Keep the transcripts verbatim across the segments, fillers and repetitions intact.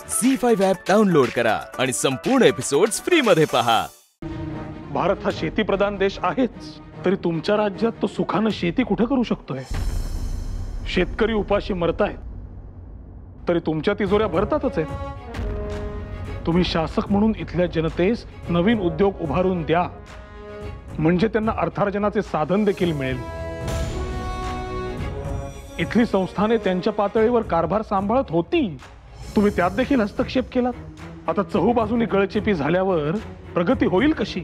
Zee five app download करा आणि संपूर्ण एपिसोड्स फ्री मध्ये पहा। भारत हा शेतीप्रधान देश आहेच, तरी तुमच्या राज्यात तो सुखाने शेती कुठे करू शकतोय? शेतकरी उपाशी मरतायत, तरी तुमच्या तिजोऱ्या भरतातच आहेत। तुम्ही शासक म्हणून इथल्या जनतेस नवीन उद्योग उभारून द्या, म्हणजे त्यांना अर्थार्जनाचे साधन देखील मिळेल। इथली संस्थाने त्यांच्या पातळीवर कारभार सांभाळत होती, तुम्ही त्यात देखील हस्तक्षेप केलात। आता चहूबाजूनी गळचेपी झाल्यावर प्रगती होईल कशी?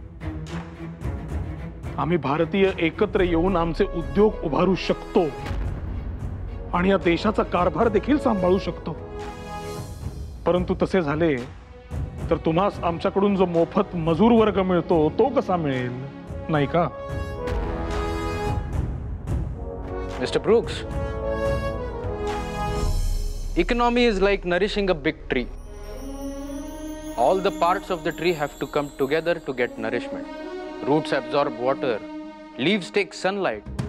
आम्ही भारतीय एकत्र येऊन आमचे उद्योग उभारू शकतो आणि या देशाचा कारभार देखील सांभाळू शकतो। परंतु तसे झाले तर तुम्हास आमच्याकडून जो मोफत मजूर वर्ग मिळतो तो कसा मिळेल, नाही का? Mister Brooks, economy is like nourishing a big tree. All the parts of the tree have to come together to get nourishment. Roots absorb water, leaves take sunlight.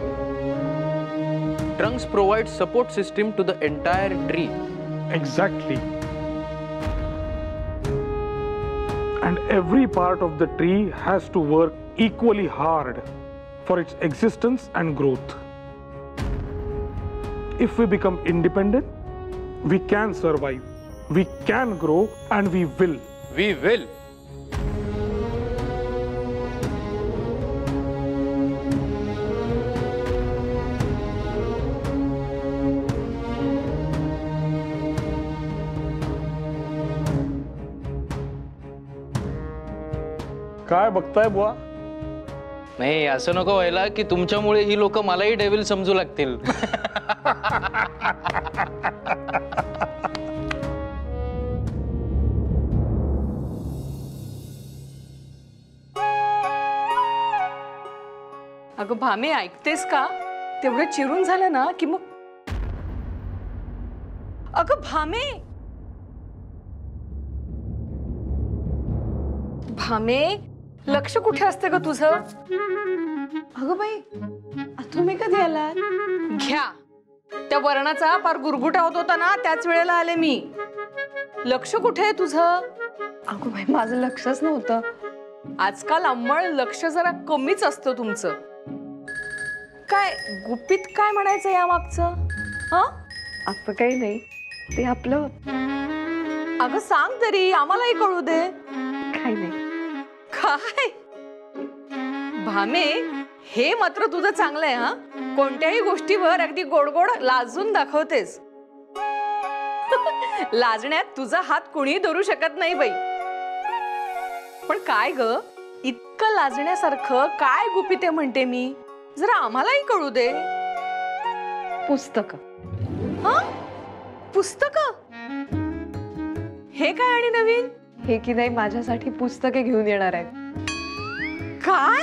Trunks provide support system to the entire tree. Exactly. And every part of the tree has to work equally hard for its existence and growth. If we become independent, we can survive, we can grow, and we will. We will. काय बघताय बुवा? नाही, असं नको व्हायला की तुमच्यामुळे ही लोक मलाही डेव्हिल समजू लागतील। अगं भामे, ऐकतेस का? तेवढं चिरून झालं ना की मग अगं भामे भामे लक्ष कुठे असते ग तुझं? अगं बाई, तुम्ही कधी आलात? घ्या, त्या वर्णाचा फार गुरगुटा होत होता ना, त्याच वेळेला आले मी। लक्ष कुठे आहे तुझं? अगं बाई, माझं लक्षच नव्हतं। आजकाल अंमळ लक्ष जरा कमीच असतं तुमचं। काय गुपित काय म्हणायचं या मागचं? हा, असं काही नाही, ते आपलं। अगं सांग तरी, आम्हालाही कळू दे। काही नाही। काय भामे, हे मात्र तुझं चांगलं आहे हा। कोणत्याही गोष्टीवर अगदी गोडगोड लाजून दाखवतेस। लाजण्यात तुझा हात कुणी धरू शकत नाही बाई। पण काय ग, इतकं लाजण्यासारखं काय गुपित आहे म्हणते मी? जरा आम्हालाही कळू दे। पुस्तक। हा, पुस्तक? हे काय आणि नवीन? हे की नाही, माझ्यासाठी पुस्तके घेऊन येणार आहेत। काय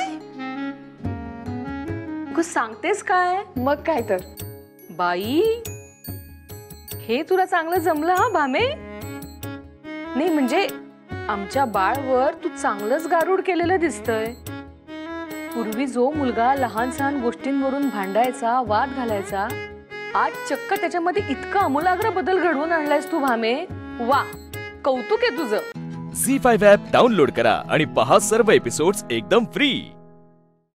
ग सांगतेस काय? मग काय तर बाई, हे तुला चांगलं जमलं हा भामे। नाही म्हणजे आमच्या बाळवर तू चांगलंच गारूड केलेलं दिसतंय। पूर्वी जो मुलगा लहान सहान गोष्टींवरून भांडायचा, वाद घालायचा, आज चक्क त्याच्यामध्ये इतका आमूलाग्र बदल घडवून आणलायस तू भामे। वा, कौतुक आहे तुझं। झी फाइव्ह ॲप डाउनलोड करा आणि पहा सर्व एपिसोड्स एकदम फ्री।